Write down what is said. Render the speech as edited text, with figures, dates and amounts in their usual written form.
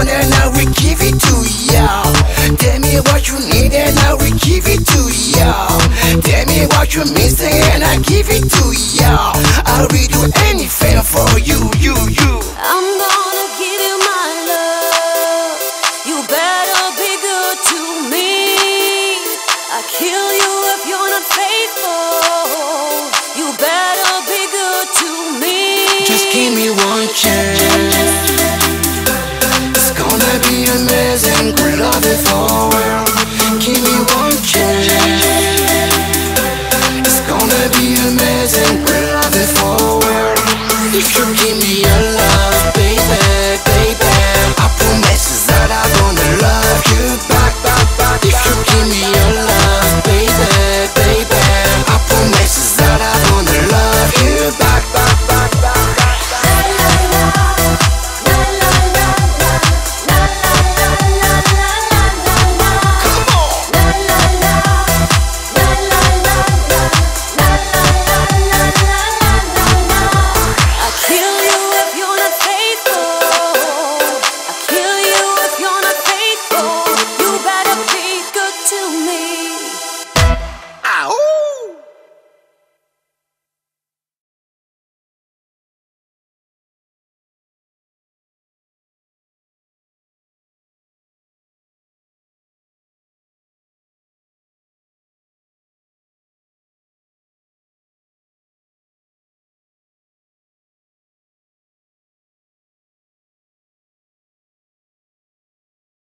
want and I will give it to ya. Tell me what you need and I will give it to ya. Tell me what you missing and I give it to ya. I will do anything for you. I'm gonna give you my love. You better be good to me. I'll kill you if you're not faithful. You better be good to me. Just give me one chance. It's gonna be amazing. Good love it forever.